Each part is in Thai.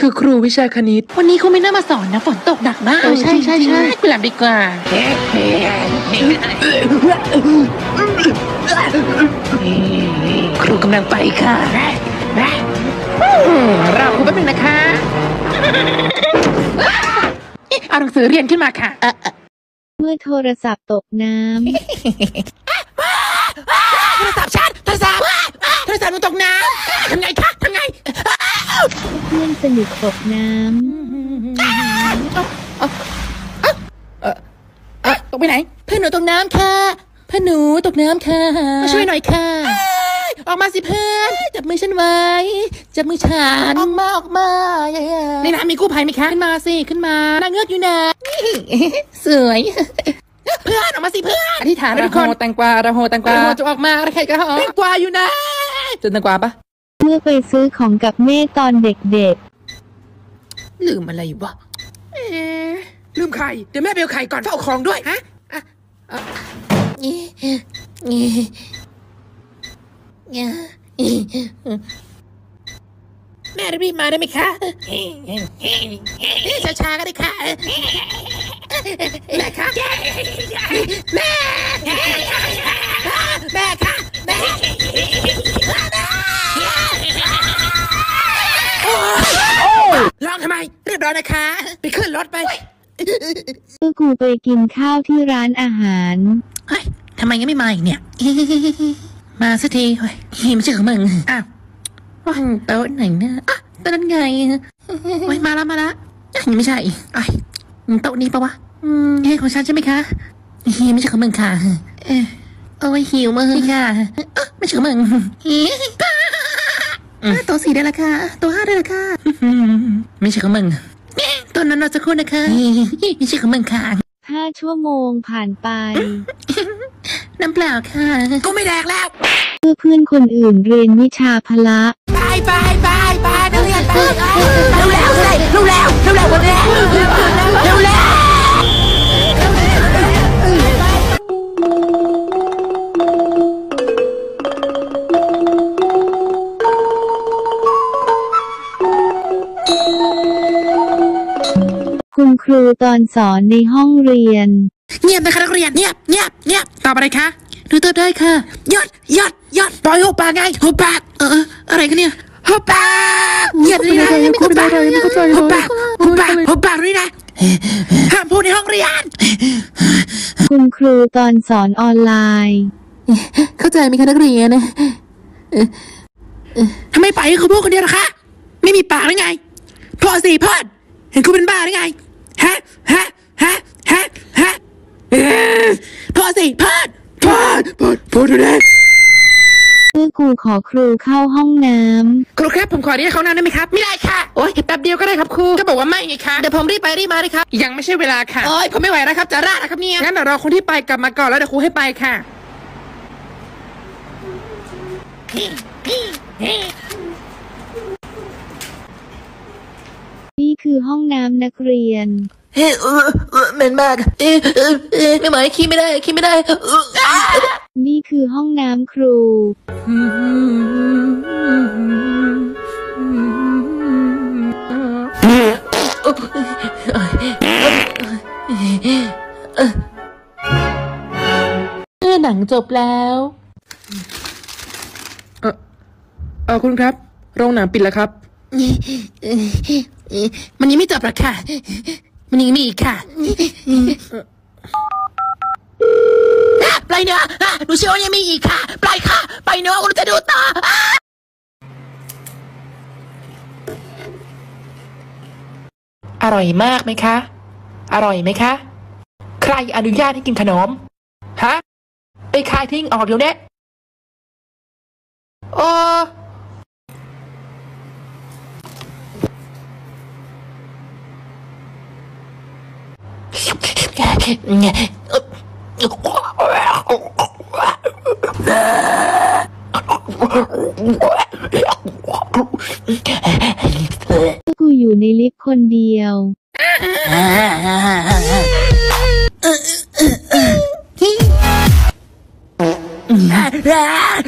คือครูวิชาคณิตวันนี้เขาไม่น่ามาสอนนะฝนตกหนักมากใช่ไปหลับดีกว่าครูกำลังไปค่ะรอครูแป๊บนึงนะคะเอาหนังสือเรียนขึ้นมาค่ะเมื่อโทรศัพท์ตกน้ำโทรศัพท์ฉันโทรศัพท์มันตกน้ำทำไงคะทำไงเพื่อนสนิทตกน้ำตกไปไหนเพื่อนหนูตกน้ำค่ะเพื่อนหนูตกน้ำค่ะมาช่วยหน่อยค่ะออกมาสิเพื่อนจับมือฉันไว้จับมือฉันออกมาในน้ำมีกู้ภัยไหมคะขึ้นมาสิขึ้นมานางเงือกอยู่นะสวยเพื่อนออกมาสิเพื่อนอธิษฐานทุกคนแตงกวาระโหแตงกวาจะออกมาใครก็แตงกวาอยู่นะเจอแตงกวาปะเมื่อไปซื้อของกับแม่ตอนเด็กๆลืมอะไรวะลืมไข่เดี๋ยวแม่ไปเอาไข่ก่อนเฝ้าของด้วยฮะแม่รีบมาได้ไหมคะช้าๆก็ได้ค่ะแม่คะแม่คะแม่ร้องทำไมเรียบร้อยนะคะไปขึ้นรถไปเมื่อกูไปกินข้าวที่ร้านอาหารเฮ้ยทำไมยังไม่มาอีกเนี่ยมาสักทีเฮ้ยไม่ใช่ของมึงอ้าวโต๊ะไหนเนี่ยโต๊ะนั้นไงเฮ้ยมาแล้วยังไม่ใช่โต๊ะนี้ปะวะของฉันใช่ไหมคะไม่ใช่ของมึงค่ะโอ้ยหิวมือค่ะไม่ใช่ของมึงโต๊ะ4ได้ละค่ะโต๊ะ5ได้ละค่ะไม่ใช่ของมึงตัวนั้นเราจะคู่นะคะไม่ใช่ของมึงค่ะ 5 ชั่วโมงผ่านไปน้ำเปล่าค่ะก็ไม่แดกแล้วเพื่อนคนอื่นเรียนวิชาพละไปนักเรียนไปเร็วคุณครูตอนสอนในห้องเรียนเงียบนะคะนักเรียนเงียบตอบอะไรคะดูตัวได้ค่ะยอดปล่อยหุบปากไงหุบปากอะไรกันเนี่ยหุบปากเงียบเลยนะหุบปากด้วยนะห้ามพูดในห้องเรียนคุณครูตอนสอนออนไลน์เข้าใจไหมคะนักเรียนทำไมไปให้เขาพูดคนเดียวล่ะคะไม่มีปากหรือไงพ่อสิพ่อเห็นคุณเป็นบ้าหรือไงฮะพ่อสิพูดดูดิครูขอครูเข้าห้องน้ำครูครับผมขอเรียกเขาน้ำได้ไหมครับไม่ได้ค่ะโอ๊ยแป๊บเดียวก็ได้ครับครูก็บอกว่าไม่ไงคะเดี๋ยวผมรีบไปรีบมาเลยครับยังไม่ใช่เวลาค่ะโอ๊ยผมไม่ไหวแล้วครับจะราดนะครับเนี่ยงั้นเดี๋ยวรอคนที่ไปกลับมาก่อนแล้วเดี๋ยวครูให้ไปค่ะนี่คือห้องน้ำนักเรียนเหม็นมากไม่ไหวขี้ไม่ได้นี่คือห้องน้ำครูหนังจบแล้วคุณครับโรงหนังปิดแล้วครับมันยังไม่จบหรอกค่ะมันยังมีอีกค่ะปล่อยเนื้อหนูเชื่อว่ายังมีอีกค่ะปล่อยค่ะปล่อยเนื้อหนูจะดูต่ออร่อยมากไหมคะอร่อยไหมคะใครอนุญาตให้กินขนมฮะไปคายทิ้งออกเดี๋ยวนี้กูอยู่ในลิฟต์คนเดียว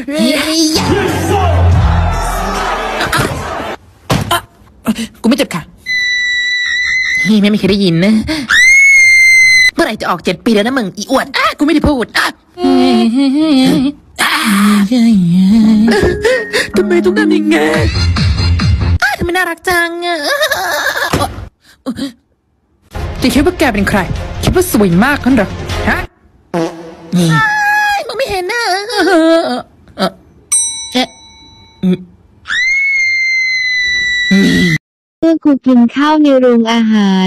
กูไม่เจ็บค่ะไม่มีใครได้ยินนะเมื่อไหร่จะออก7 ปีแล้วนะมึงอีอ้วนกูไม่ได้พูดทำไมต้องทำอย่างงี้ทำไมน่ารักจังจะคิดว่าแกเป็นใครคิดว่าสวยมากกันหรอฮะนี่มึงไม่เห็นนะเมื่อกูกินข้าวในโรงอาหาร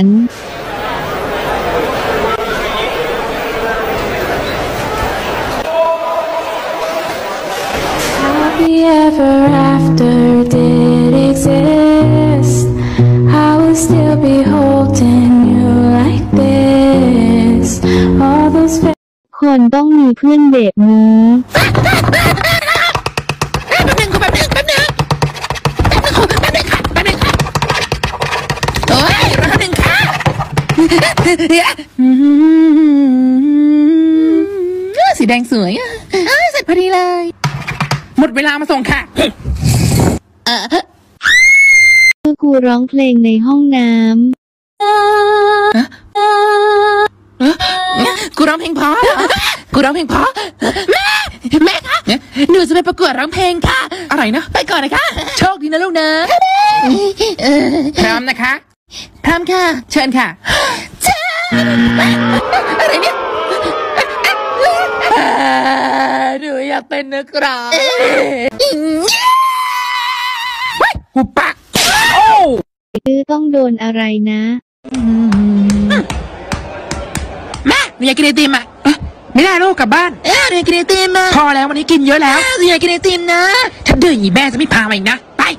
Happy ever after did exist, I will still be holding you like this. All those คนต้องมีเพื่อนแบบนี้สีแดงสวยเสร็จพอดีเลยหมดเวลามาส่งค่ะเมื่อกูร้องเพลงในห้องน้กูร้องเพลงเพราะกูร้องเพลงเพราะแม่คะหนูจะไปประกวดร้องเพลงค่ะอะไรนะไปก่อนนะคะโชคดีนะลูกนะพร้อมนะคะพร้อมค่ะเชิญค่ะอะไรเนี่ยหนูอยากเป็นนักร้องหุบปากต้องโดนอะไรนะแม่หนูอยากกินไอติมอ่ะไม่ได้ลูกกลับบ้านหนูอยากกินไอติมอ่ะพอแล้ววันนี้กินเยอะแล้วหนูอยากกินไอติมนะถ้าดื้ออย่างนี้แม่จะไม่พามาอีกนะไป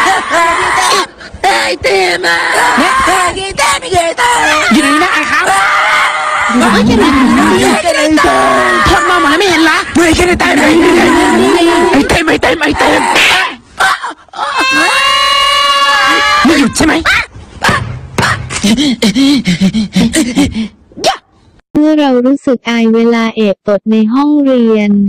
ไอติมอ่ะกินไอติมไม่กินไอติมอยู่ในนี้นะไอ้ครับทอดมาหมดแล้วไม่เห็นละไม่กินไอติมไอติมไอติมไอติมไม่หยุดใช่ไหมเมื่อเรารู้สึกอายเวลาแอบตดในห้องเรียน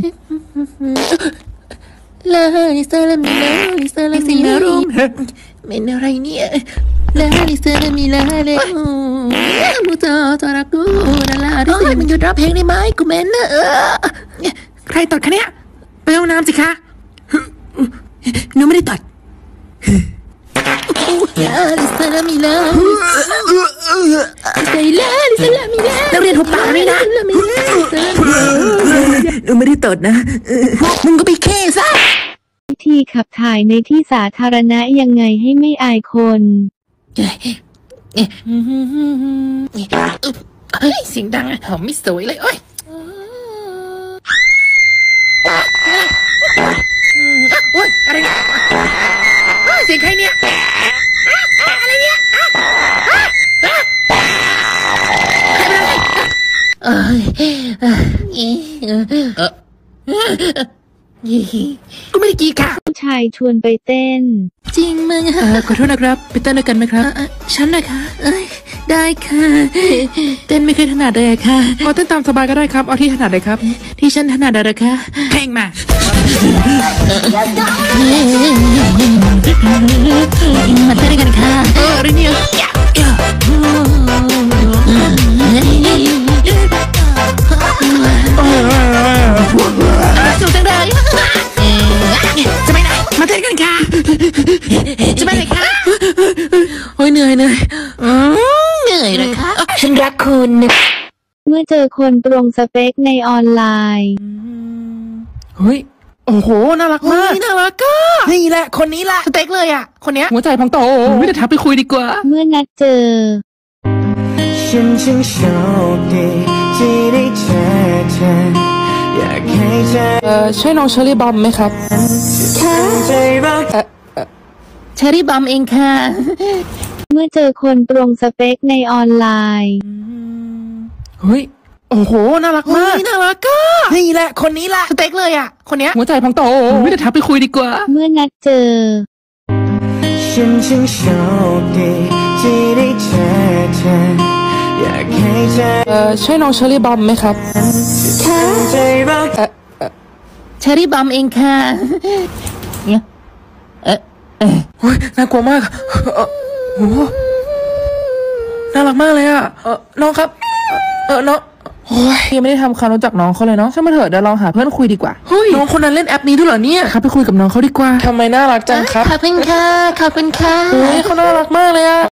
ลาลิซาลามิลาลิซาลามิลารูมเป็นอะไรเนี่ยลาลิซาลามิลาเลมูจอตอรักูนาลาดิสิมันหยุดร้องเพลงได้ไหมกูเมนนะใครตดคะเนี่ยไปห้องน้ำสิคะหนูไม่ได้ตดลาลิซาลามิลาใส่ลาลิซาลามิลาเราเรียนหุบปากนี่นะหนูไม่ได้ตดนะมึงก็ไปแค่ซะวิธีขับถ่ายในที่สาธารณะยังไงให้ไม่อายคนเสียงดังหอมไม่สวยเลยโอ้ยโอ้ยอะไรเนี่ยเสียงใครเนี่ยอะไรเนี่ยกูไม่ได้กีค่ะผู้ชายชวนไปเต้นจริงมึงขอโทษนะครับไปเต้นด้วยกันไหมครับฉันนะคะได้ค่ะเต้นไม่เคยถนัดเลยค่ะเอาเต้นตามสบายก็ได้ครับเอาที่ถนัดเลยครับที่ฉันถนัดเลยค่ะเพลงมามาเต้นด้วยกันค่ะอะไรเนี่ยสุดจังเลยจะไปไหนมาเต้นกันค่ะจะไปไหนคะโอ้ยเหนื่อยเลยคะฉันรักคุณเมื่อเจอคนตรงสเปคในออนไลน์เฮ้ยโอ้โหน่ารักมากน่ารักก็นี่แหละคนนี้แหละสเปคเลยอ่ะคนเนี้ยหัวใจพองโตไม่ได้ทักไปคุยดีกว่าเมื่อนัดเจอฉันช่างโชคดีที่ได้เจอเธออยากให้เธอใช่น้องเชอรี่บอมไหมครับเชอรี่บอมเองค่ะเมื่อเจอคนตรงสเปคในออนไลน์เฮ้ยโอ้โหน่ารักมากน่ารักก็นี่แหละคนนี้แหละสเปคเลยอ่ะคนเนี้ยหัวใจพองโตไม่ได้ทักไปคุยดีกว่าเมื่อนัดเจอฉันช่างโชคดีที่ได้เจอเธออยากให้เธอใช่น้องเชอรี่บอมไหมครับเชอรี่บอมเองค่ะเนี่ยโอ้ยน่ากลัวมากโอ้น่ารักรักมากเลยอะน้องครับน้องโอ้ยยังไม่ได้ทำความรู้จักน้องเขาเลยเนาะช่างมาเถอะเดี๋ยวลองหาเพื่อนคุยดีกว่าเฮ้ยน้องคนนั้นเล่นแอปนี้ด้วยเหรอเนี่ยครับไปคุยกับน้องเขาดีกว่าทำไมน่ารักจังครับขอบคุณค่ะขอบคุณค่ะโอ้ยเขาน่ารักมากเลยอะ